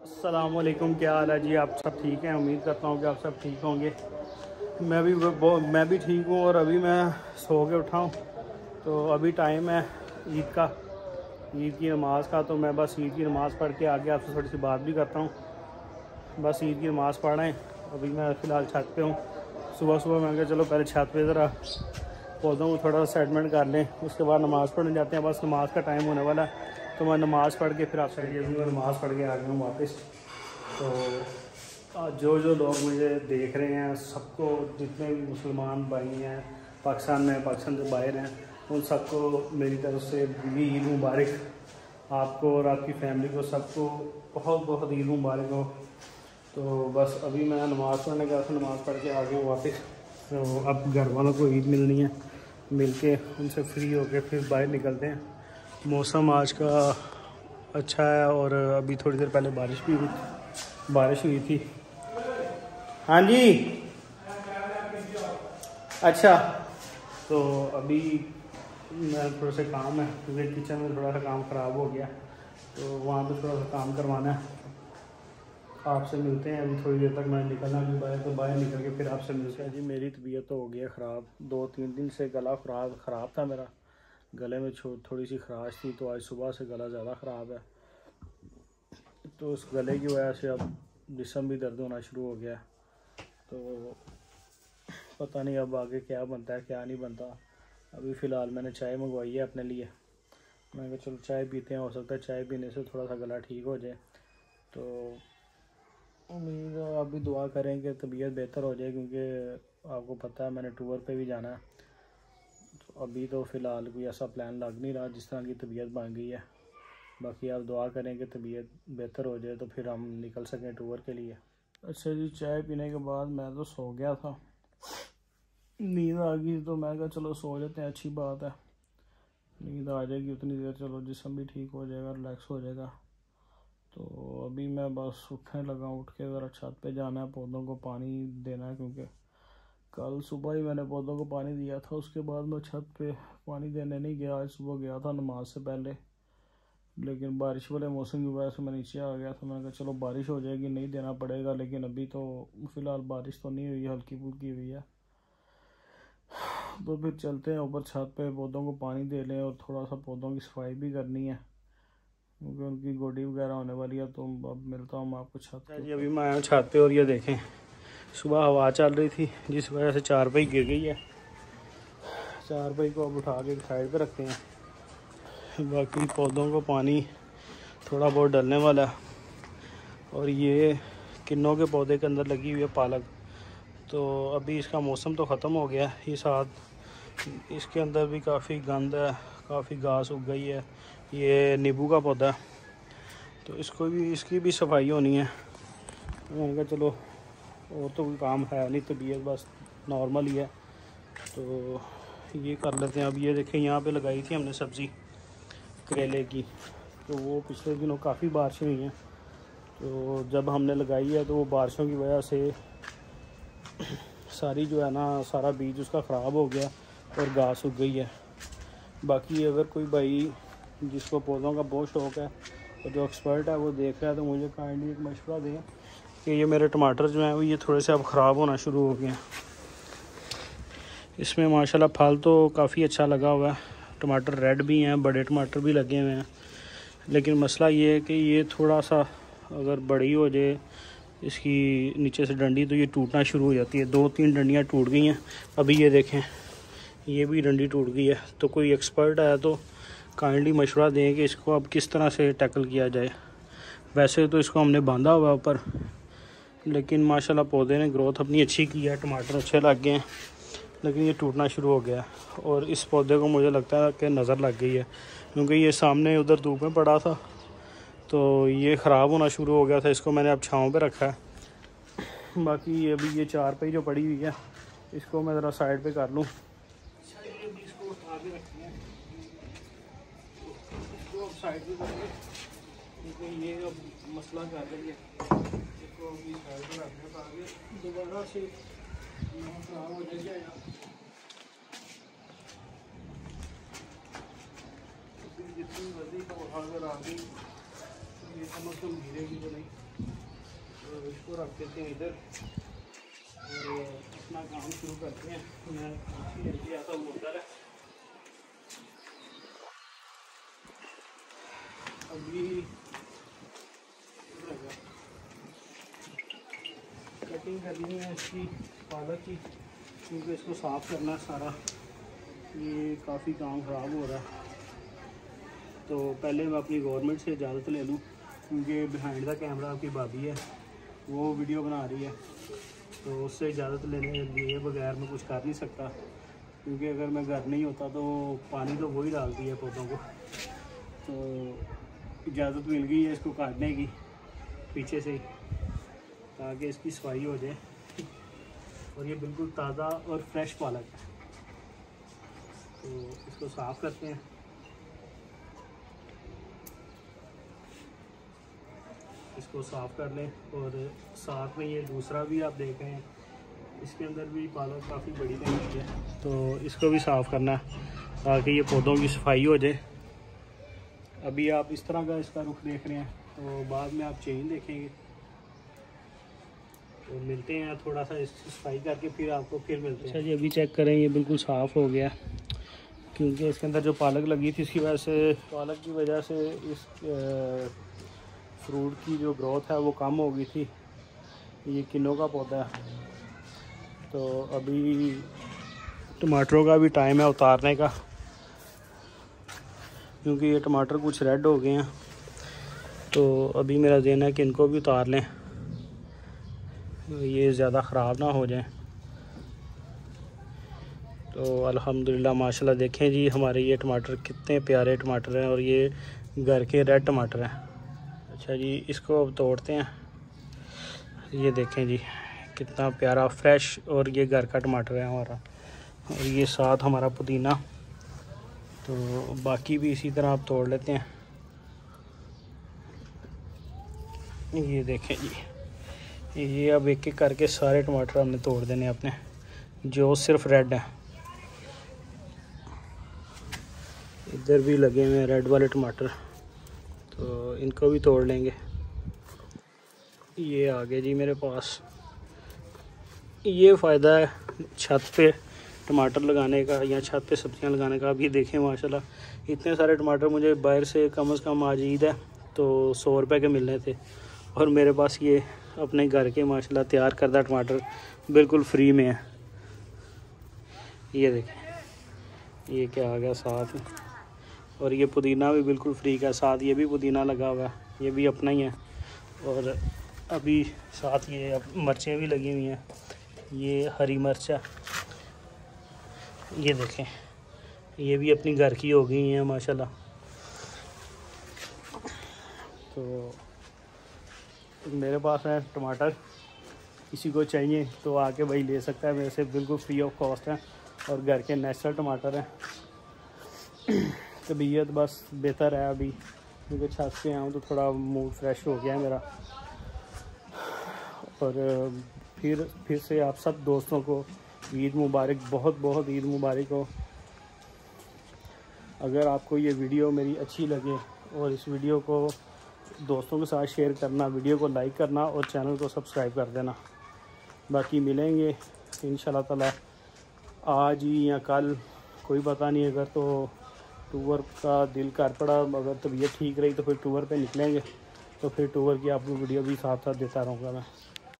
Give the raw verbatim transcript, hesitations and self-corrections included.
अस्सलाम वालेकुम, क्या हाल है जी। आप सब ठीक हैं? उम्मीद करता हूँ कि आप सब ठीक होंगे। मैं भी मैं भी ठीक हूँ और अभी मैं सो के उठा हूँ। तो अभी टाइम है ईद का, ईद की नमाज़ का। तो मैं बस ईद की नमाज़ पढ़ के आगे आपसे थोड़ी सी बात भी करता हूँ। बस ईद की नमाज़ पढ़ रहे हैं। अभी मैं फ़िलहाल छत पे हूँ। सुबह सुबह मैं कहा चलो पहले छत पे ज़रा पौधों को थोड़ा सा सेटमेंट कर लें, उसके बाद नमाज़ पढ़ने जाते हैं। बस नमाज़ का टाइम होने वाला है तो मैं नमाज़ पढ़ के फिर आपसे ये भी मैं नमाज़ पढ़ के आ गया हूँ वापस। तो आज जो जो लोग मुझे देख रहे हैं, सबको, जितने भी मुसलमान भाई हैं पाकिस्तान में, पाकिस्तान से बाहर हैं, उन सबको मेरी तरफ से भी ईद मुबारक। आपको और आपकी फैमिली को सबको बहुत बहुत ईद मुबारक हो। तो बस अभी मैं नमाज़ पढ़ने गया था, नमाज़ पढ़ के आ गया वापस। तो अब घर वालों को ईद मिलनी है, मिल के उनसे फ्री होके फिर बाहर निकलते हैं। मौसम आज का अच्छा है और अभी थोड़ी देर पहले बारिश भी हुई बारिश हुई थी। हाँ जी, अच्छा। तो अभी मैं थोड़ा सा काम है क्योंकि किचन में थोड़ा सा काम ख़राब हो गया, तो वहाँ पे थोड़ा सा काम करवाना है। आपसे मिलते हैं अभी थोड़ी देर तक। मैं निकलना भी बाहर, तो बाहर निकल के फिर आपसे मिलते हैं। जी मेरी तबीयत तो हो गई है ख़राब, दो तीन दिन से गला ख़राब ख़राब था मेरा। गले में थोड़ी सी खराश थी, तो आज सुबह से गला ज़्यादा ख़राब है। तो उस गले की वजह से अब जिस्म भी दर्द होना शुरू हो गया। तो पता नहीं अब आगे क्या बनता है क्या नहीं बनता। अभी फ़िलहाल मैंने चाय मंगवाई है अपने लिए। मैंने कहा चलो चाय पीते हैं, हो सकता है चाय पीने से थोड़ा सा गला ठीक हो जाए। तो उम्मीद है आप भी दुआ करें कि तबीयत बेहतर हो जाए, क्योंकि आपको पता है मैंने टूर पे भी जाना है। तो अभी तो फ़िलहाल कोई ऐसा प्लान लग नहीं रहा जिस तरह की तबीयत बन गई है। बाकी आप दुआ करें कि तबीयत बेहतर हो जाए तो फिर हम निकल सकें टूर के लिए। अच्छा जी, चाय पीने के बाद मैं तो सो गया था, नींद आ गई। तो मैं कहा चलो सो जाते हैं, अच्छी बात है। नींद आ जाएगी उतनी देर, चलो जिस्म भी ठीक हो जाएगा, रिलैक्स हो जाएगा। तो अभी मैं बस उठने लगा, उठ के ज़रा छत पे जाना है, पौधों को पानी देना है, क्योंकि कल सुबह ही मैंने पौधों को पानी दिया था। उसके बाद मैं छत पे पानी देने नहीं गया। आज सुबह गया था नमाज से पहले, लेकिन बारिश वाले मौसम की वजह से मैं नीचे आ गया था। मैंने कहा चलो बारिश हो जाएगी नहीं देना पड़ेगा, लेकिन अभी तो फ़िलहाल बारिश तो नहीं हुई, हल्की फुल्की हुई है। तो फिर चलते हैं ऊपर छत पे, पौधों को पानी दे लें और थोड़ा सा पौधों की सफाई भी करनी है, क्योंकि उनकी गोडी वगैरह होने वाली है। तो अब मिलता हूँ मैं आपको छत पे। जी अभी मैं आया हूँ छत पे और ये देखें, सुबह हवा चल रही थी जिस वजह से चारपाई गिर गई है। चारपाई को अब उठा के साइड पे रखते हैं। बाकी पौधों को पानी थोड़ा बहुत डलने वाला है। और ये किन्नों के पौधे के अंदर लगी हुई है पालक। तो अभी इसका मौसम तो ख़त्म हो गया है, इस हाथ इसके अंदर भी काफ़ी गंद है, काफ़ी घास उग गई है। ये नींबू का पौधा है, तो इसको भी इसकी भी सफाई होनी है। मैंने कहा चलो और तो कोई काम है नहीं, तबीयत बस नॉर्मल ही है, तो ये कर लेते हैं। अब ये देखें, यहाँ पे लगाई थी हमने सब्ज़ी करेले की, तो वो पिछले दिनों काफ़ी बारिशें हुई हैं। तो जब हमने लगाई है तो वो बारिशों की वजह से सारी जो है ना, सारा बीज उसका ख़राब हो गया और घास उग गई है। बाकी अगर कोई भाई जिसको पौधों का बहुत शौक़ है और जो एक्सपर्ट है वो देख रहा है, तो मुझे काइंडली एक मशवरा दें कि ये मेरे टमाटर जो हैं वो ये थोड़े से अब ख़राब होना शुरू हो गए हैं। इसमें माशाल्लाह फल तो काफ़ी अच्छा लगा हुआ है, टमाटर रेड भी हैं, बड़े टमाटर भी लगे हुए हैं। लेकिन मसला ये है कि ये थोड़ा सा अगर बड़ी हो जाए इसकी नीचे से डंडी, तो ये टूटना शुरू हो जाती है। दो तीन डंडियाँ टूट गई हैं अभी, ये देखें ये भी डंडी टूट गई है। तो कोई एक्सपर्ट आया तो काइंडली मशवरा दें कि इसको अब किस तरह से टैकल किया जाए। वैसे तो इसको हमने बांधा हुआ ऊपर, लेकिन माशाल्लाह पौधे ने ग्रोथ अपनी अच्छी की है, टमाटर अच्छे लग गए हैं, लेकिन ये टूटना शुरू हो गया। और इस पौधे को मुझे लगता है कि नज़र लग गई है, क्योंकि ये सामने उधर धूप में पड़ा था तो ये ख़राब होना शुरू हो गया था। इसको मैंने अब छाँव पे रखा है। बाकी ये अभी ये चारपाई जो पड़ी हुई है, इसको मैं ज़रा साइड पे कर लूँ। इसको उठा के रखते हैं, इसको अब साइड पे करेंगे, क्योंकि ये अब मसला कर रही है। इसको अभी साइड पे रखने पर आगे दोबारा से ख़राब हो जाएगा। जितनी वर्दी का उठा कर आ गई, ये समझ तो गिरेगी तो नहीं। तो इसको रख देते हैं इधर और अपना काम शुरू करते हैं। मैं अच्छी लेके आता हूँ उधर है। अभी कटिंग करनी है इसकी पालक की, क्योंकि इसको साफ़ करना सारा, ये काफ़ी काम ख़राब हो रहा है। तो पहले मैं अपनी गवर्नमेंट से इजाज़त ले लूँ, क्योंकि बिहाइंड द कैमरा आपकी भाभी है, वो वीडियो बना रही है, तो उससे इजाज़त लेने लिए बगैर मैं कुछ कर नहीं सकता। क्योंकि अगर मैं घर नहीं होता तो पानी तो वही डालती है पौधों को। तो इजाज़त मिल गई है इसको काटने की पीछे से, ताकि इसकी सफाई हो जाए। और ये बिल्कुल ताज़ा और फ्रेश पालक है। तो इसको साफ़ करते हैं। इसको साफ़ कर लें और साथ में ये दूसरा भी आप देख रहे हैं, इसके अंदर भी पालक काफ़ी बड़ी बनी है, तो इसको भी साफ़ करना है ताकि ये पौधों की सफाई हो जाए। अभी आप इस तरह का इसका रुख देख रहे हैं, तो बाद में आप चेंज देखेंगे। तो मिलते हैं थोड़ा सा इसकी सफाई करके, फिर आपको फिर मिलते हैं। अच्छा जी, अभी चेक करें, ये बिल्कुल साफ़ हो गया, क्योंकि इसके अंदर जो पालक लगी थी इसकी वजह से, पालक की वजह से इस फ्रूट की जो ग्रोथ है वो कम हो गई थी। ये किलो का पौधा है। तो अभी टमाटरों का भी टाइम है उतारने का, क्योंकि ये टमाटर कुछ रेड हो गए हैं। तो अभी मेरा ज़हन है कि इनको भी उतार लें, ये ज़्यादा ख़राब ना हो जाए। तो अल्हम्दुलिल्लाह माशाल्लाह, देखें जी हमारे ये टमाटर कितने प्यारे टमाटर हैं, और ये घर के रेड टमाटर हैं। अच्छा जी, इसको अब तोड़ते हैं। ये देखें जी कितना प्यारा फ्रेश, और ये घर का टमाटर है हमारा। और ये साथ हमारा पुदीना, तो बाकी भी इसी तरह आप तोड़ लेते हैं। ये देखें जी, ये अब एक एक करके सारे टमाटर हमने तोड़ देने अपने, जो सिर्फ रेड है। इधर भी लगे हुए हैं रेड वाले टमाटर, तो इनको भी तोड़ लेंगे। ये आ गए जी मेरे पास। ये फ़ायदा है छत पे टमाटर लगाने का, या छत पे सब्जियां लगाने का। अभी देखें माशाल्लाह इतने सारे टमाटर मुझे बाहर से कम से कम, आज ईद है तो सौ रुपए के मिलने थे, और मेरे पास ये अपने घर के माशाल्लाह तैयार करदा टमाटर बिल्कुल फ्री में है। ये देखें, ये क्या आ गया साथ में, और ये पुदीना भी बिल्कुल फ्री का साथ, ये भी पुदीना लगा हुआ है, ये भी अपना ही है। और अभी साथ ये अब मिर्चें भी लगी हुई हैं, ये हरी मिर्च है। ये देखें, ये भी अपनी घर की हो गई हैं माशाल्लाह। तो मेरे पास है टमाटर, किसी को चाहिए तो आके भाई ले सकता है मेरे से, बिल्कुल फ्री ऑफ कॉस्ट है, और घर के नेचुरल टमाटर हैं। तबीयत बस बेहतर है अभी, क्योंकि छत से आऊँ तो थोड़ा मूड फ्रेश हो गया है मेरा। और फिर फिर से आप सब दोस्तों को ईद मुबारक, बहुत बहुत ईद मुबारक हो। अगर आपको ये वीडियो मेरी अच्छी लगे, और इस वीडियो को दोस्तों के साथ शेयर करना, वीडियो को लाइक करना, और चैनल को सब्सक्राइब कर देना। बाकी मिलेंगे इंशाल्लाह ताला आज ही या कल, कोई पता नहीं। अगर तो टूर का दिल कर पड़ा, अगर तबीयत ठीक रही तो फिर टूर पे निकलेंगे, तो फिर टूर की आपको वीडियो भी साथ साथ देता रहूँगा मैं।